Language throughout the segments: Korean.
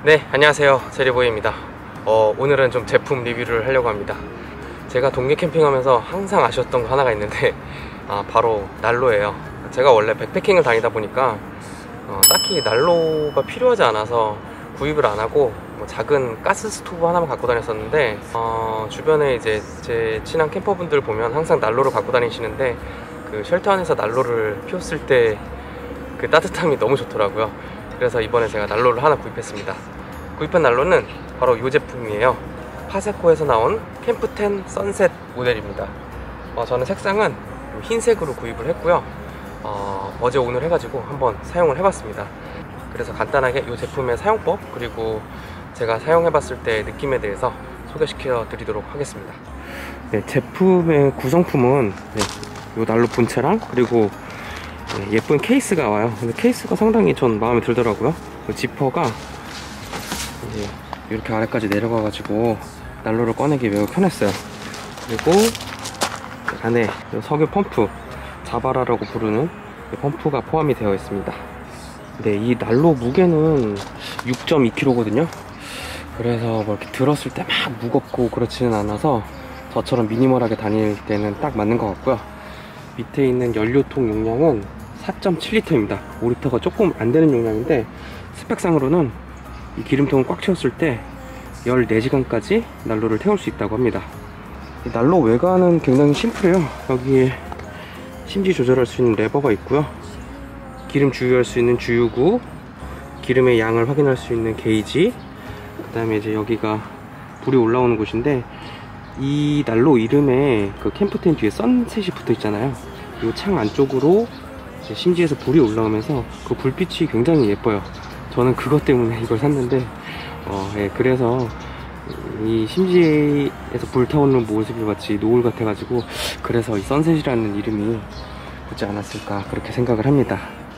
네, 안녕하세요. 제리보이입니다. 오늘은 좀 제품 리뷰를 하려고 합니다. 제가 동계 캠핑하면서 항상 아쉬웠던 거 하나가 있는데 바로 난로예요. 제가 원래 백패킹을 다니다 보니까 딱히 난로가 필요하지 않아서 구입을 안 하고 작은 가스 스토브 하나만 갖고 다녔었는데 주변에 이제 제 친한 캠퍼분들 보면 항상 난로를 갖고 다니시는데 그 쉘터 안에서 난로를 피웠을 때 그 따뜻함이 너무 좋더라고요. 그래서 이번에 제가 난로를 하나 구입했습니다. 구입한 난로는 바로 이 제품이에요. 파세코에서 나온 캠프10 선셋 모델입니다. 저는 색상은 흰색으로 구입을 했고요. 어제 오늘 해가지고 한번 사용을 해봤습니다. 그래서 간단하게 이 제품의 사용법 그리고 제가 사용해봤을 때 느낌에 대해서 소개시켜 드리도록 하겠습니다. 네, 제품의 구성품은 이 난로 본체랑 그리고 예쁜 케이스가 와요. 근데 케이스가 상당히 전 마음에 들더라고요. 지퍼가 이렇게 아래까지 내려가가지고 난로를 꺼내기 매우 편했어요. 그리고 안에 석유 펌프, 자바라라고 부르는 펌프가 포함이 되어 있습니다. 네, 이 난로 무게는 6.2kg거든요. 그래서 뭐 이렇게 들었을 때 막 무겁고 그렇지는 않아서 저처럼 미니멀하게 다닐 때는 딱 맞는 것 같고요. 밑에 있는 연료통 용량은 4.7L입니다. 5L가 조금 안 되는 용량인데 스펙상으로는 이 기름통을 꽉 채웠을 때 14시간까지 난로를 태울 수 있다고 합니다. 이 난로 외관은 굉장히 심플해요. 여기에 심지 조절할 수 있는 레버가 있고요. 기름 주유할 수 있는 주유구, 기름의 양을 확인할 수 있는 게이지, 그 다음에 이제 여기가 불이 올라오는 곳인데 이 난로 이름에 그 캠프10 뒤에 선셋이 붙어 있잖아요. 이 창 안쪽으로 심지에서 불이 올라오면서 그 불빛이 굉장히 예뻐요. 저는 그것 때문에 이걸 샀는데 그래서 이 심지에서 불타오르는 모습이 마치 노을 같아가지고 그래서 이 선셋이라는 이름이 붙지 않았을까 그렇게 생각을 합니다.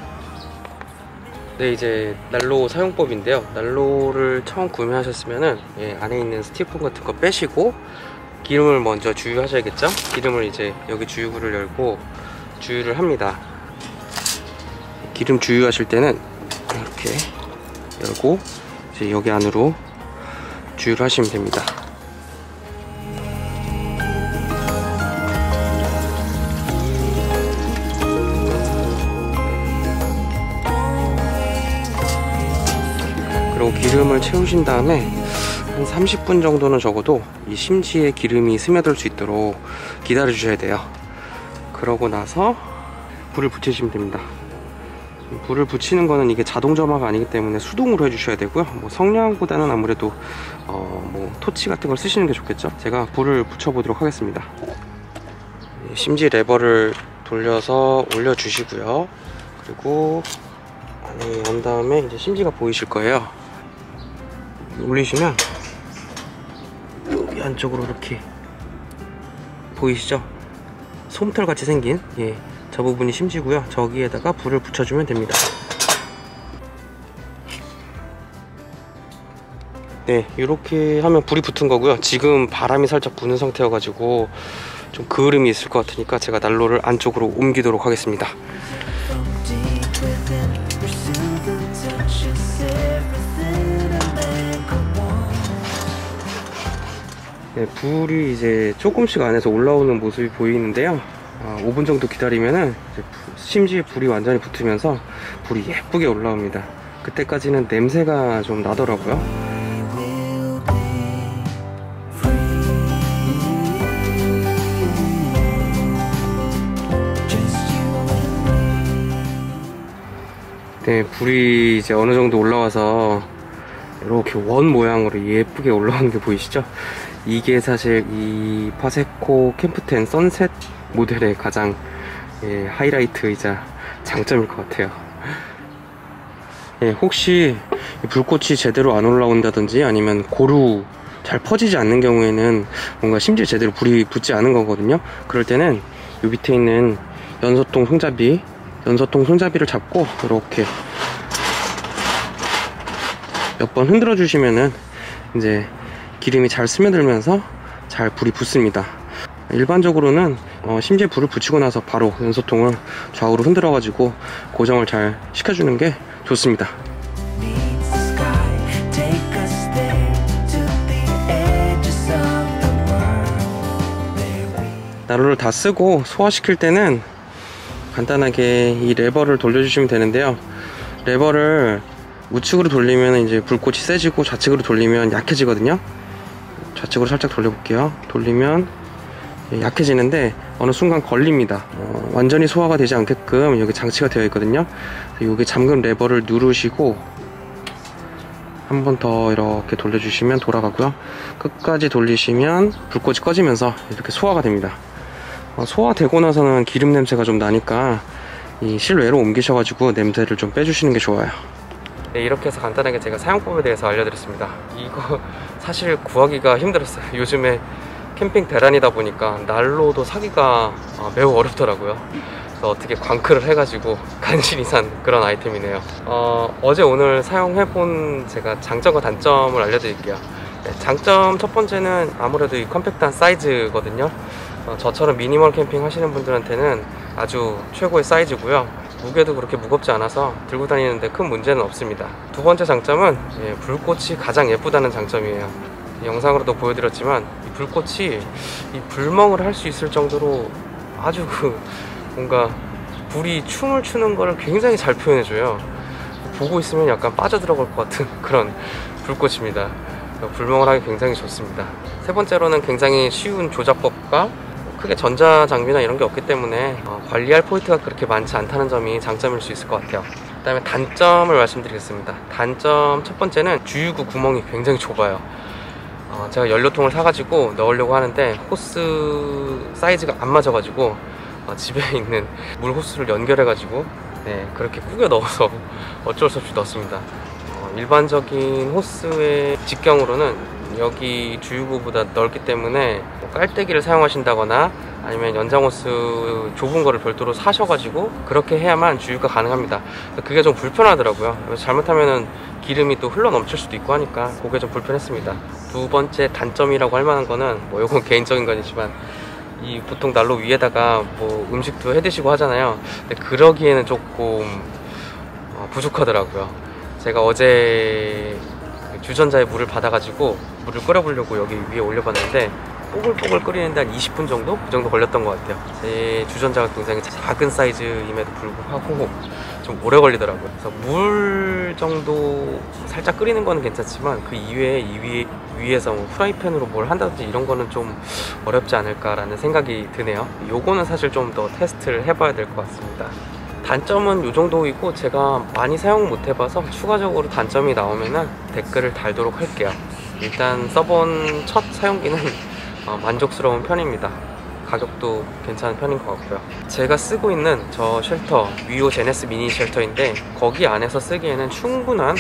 네, 이제 난로 사용법인데요. 난로를 처음 구매하셨으면은 안에 있는 스티로폼 같은 거 빼시고 기름을 먼저 주유하셔야겠죠? 기름을 이제 여기 주유구를 열고 주유를 합니다. 기름 주유하실 때는 이렇게 열고 이제 여기 안으로 주유를 하시면 됩니다. 그리고 기름을 채우신 다음에 한 30분 정도는 적어도 이 심지에 기름이 스며들 수 있도록 기다려 주셔야 돼요. 그러고 나서 불을 붙이시면 됩니다. 불을 붙이는 거는 이게 자동 점화가 아니기 때문에 수동으로 해주셔야 되고요. 뭐 성냥보다는 아무래도 뭐 토치 같은 걸 쓰시는 게 좋겠죠. 제가 불을 붙여 보도록 하겠습니다. 심지 레버를 돌려서 올려 주시고요. 그리고 안에 연 다음에 이제 심지가 보이실 거예요. 올리시면 여기 안쪽으로 이렇게 보이시죠? 솜털 같이 생긴 저 부분이 심지고요. 저기에다가 불을 붙여주면 됩니다. 네, 이렇게 하면 불이 붙은 거고요. 지금 바람이 살짝 부는 상태여가지고 좀 그을음이 있을 것 같으니까 제가 난로를 안쪽으로 옮기도록 하겠습니다. 네, 불이 이제 조금씩 안에서 올라오는 모습이 보이는데요. 5분 정도 기다리면은 심지에 불이 완전히 붙으면서 불이 예쁘게 올라옵니다. 그때까지는 냄새가 좀 나더라고요. 네, 불이 이제 어느 정도 올라와서 이렇게 원 모양으로 예쁘게 올라오는 게 보이시죠? 이게 사실 이 파세코 캠프10 선셋 모델의 가장 하이라이트이자 장점일 것 같아요. 혹시 불꽃이 제대로 안 올라온다든지 아니면 고루 잘 퍼지지 않는 경우에는 뭔가 심지어 제대로 불이 붙지 않은 거거든요. 그럴 때는 이 밑에 있는 연소통 손잡이를 잡고 이렇게 몇 번 흔들어 주시면은 이제 기름이 잘 스며들면서 잘 불이 붙습니다. 일반적으로는 심지에 불을 붙이고 나서 바로 연소통을 좌우로 흔들어 가지고 고정을 잘 시켜주는 게 좋습니다. 난로를 다 쓰고 소화시킬 때는 간단하게 이 레버를 돌려주시면 되는데요. 레버를 우측으로 돌리면 이제 불꽃이 세지고 좌측으로 돌리면 약해지거든요. 좌측으로 살짝 돌려볼게요. 돌리면 약해지는데 어느 순간 걸립니다. 완전히 소화가 되지 않게끔 여기 장치가 되어 있거든요. 여기 잠금 레버를 누르시고 한 번 더 이렇게 돌려주시면 돌아가고요. 끝까지 돌리시면 불꽃이 꺼지면서 이렇게 소화가 됩니다. 소화되고 나서는 기름 냄새가 좀 나니까 이 실외로 옮기셔가지고 냄새를 좀 빼주시는 게 좋아요. 네, 이렇게 해서 간단하게 제가 사용법에 대해서 알려드렸습니다. 이거 사실 구하기가 힘들었어요. 요즘에 캠핑 대란이다 보니까 난로도 사기가 매우 어렵더라고요. 그래서 어떻게 광클을 해가지고 간신히 산 그런 아이템이네요. 어제 오늘 사용해본 제가 장점과 단점을 알려드릴게요. 네, 장점 첫 번째는 아무래도 이 컴팩트한 사이즈거든요. 저처럼 미니멀 캠핑 하시는 분들한테는 아주 최고의 사이즈고요. 무게도 그렇게 무겁지 않아서 들고 다니는데 큰 문제는 없습니다. 두 번째 장점은 불꽃이 가장 예쁘다는 장점이에요. 영상으로도 보여드렸지만 이 불꽃이 이 불멍을 할 수 있을 정도로 아주 뭔가 불이 춤을 추는 거를 굉장히 잘 표현해줘요. 보고 있으면 약간 빠져들어갈 것 같은 그런 불꽃입니다. 불멍을 하기 굉장히 좋습니다. 세 번째로는 굉장히 쉬운 조작법과 크게 전자장비나 이런 게 없기 때문에 관리할 포인트가 그렇게 많지 않다는 점이 장점일 수 있을 것 같아요. 그 다음에 단점을 말씀드리겠습니다. 단점 첫 번째는 주유구 구멍이 굉장히 좁아요. 제가 연료통을 사가지고 넣으려고 하는데 호스 사이즈가 안 맞아가지고 집에 있는 물 호스를 연결해가지고 그렇게 꾸겨 넣어서 어쩔 수 없이 넣습니다. 일반적인 호스의 직경으로는 여기 주유구보다 넓기 때문에 깔때기를 사용하신다거나 아니면 연장 호스 좁은 거를 별도로 사셔가지고 그렇게 해야만 주유가 가능합니다. 그게 좀 불편하더라고요. 잘못하면은 기름이 또 흘러 넘칠 수도 있고 하니까 그게 좀 불편했습니다. 두 번째 단점이라고 할 만한 거는 뭐 이건 개인적인 거지만 이 보통 난로 위에다가 뭐 음식도 해 드시고 하잖아요. 근데 그러기에는 조금 부족하더라고요. 제가 어제 주전자에 물을 받아가지고 물을 끓여보려고 여기 위에 올려봤는데 뽀글뽀글 끓이는데 한 20분 정도? 그 정도 걸렸던 것 같아요. 제 주전자가 굉장히 작은 사이즈임에도 불구하고 좀 오래 걸리더라고요. 그래서 물 정도 살짝 끓이는 거는 괜찮지만 그 이외에 위에서 뭐 프라이팬으로 뭘 한다든지 이런 거는 좀 어렵지 않을까라는 생각이 드네요. 요거는 사실 좀 더 테스트를 해봐야 될 것 같습니다. 단점은 이 정도이고 제가 많이 사용 못 해봐서 추가적으로 단점이 나오면은 댓글을 달도록 할게요. 일단 써본 첫 사용기는 만족스러운 편입니다. 가격도 괜찮은 편인 것 같고요. 제가 쓰고 있는 저 쉘터 위오 제네스 미니 쉘터인데 거기 안에서 쓰기에는 충분한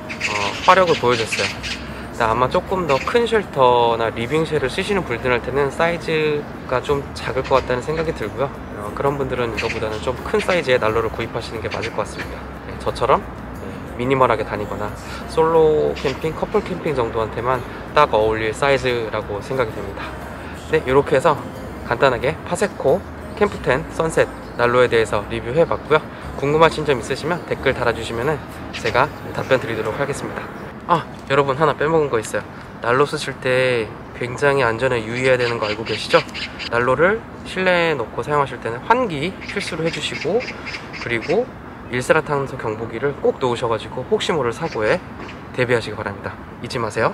화력을 보여줬어요. 아마 조금 더 큰 쉘터나 리빙쉘을 쓰시는 분들한테는 사이즈가 좀 작을 것 같다는 생각이 들고요. 그런 분들은 이거보다는 좀 큰 사이즈의 난로를 구입하시는 게 맞을 것 같습니다. 저처럼 미니멀하게 다니거나 솔로 캠핑, 커플 캠핑 정도한테만 딱 어울릴 사이즈라고 생각이 됩니다. 네, 이렇게 해서 간단하게 파세코 캠프10 선셋 난로에 대해서 리뷰해 봤고요. 궁금하신 점 있으시면 댓글 달아주시면 제가 답변 드리도록 하겠습니다. 여러분 하나 빼먹은 거 있어요. 난로 쓰실 때 굉장히 안전에 유의해야 되는 거 알고 계시죠? 난로를 실내에 놓고 사용하실 때는 환기 필수로 해주시고, 그리고 일산화탄소 경보기를 꼭 놓으셔가지고 혹시 모를 사고에 대비하시기 바랍니다. 잊지 마세요.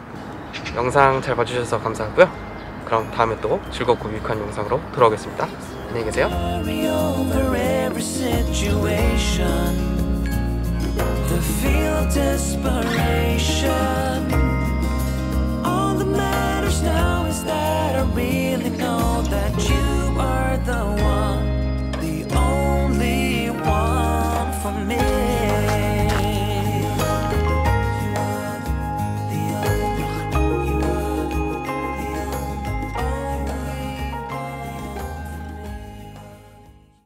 영상 잘 봐주셔서 감사하고요. 그럼 다음에 또 즐겁고 유익한 영상으로 돌아오겠습니다. 안녕히 계세요. The feel of desperation. All that matters now is that I really know that you are the one, the only one for me.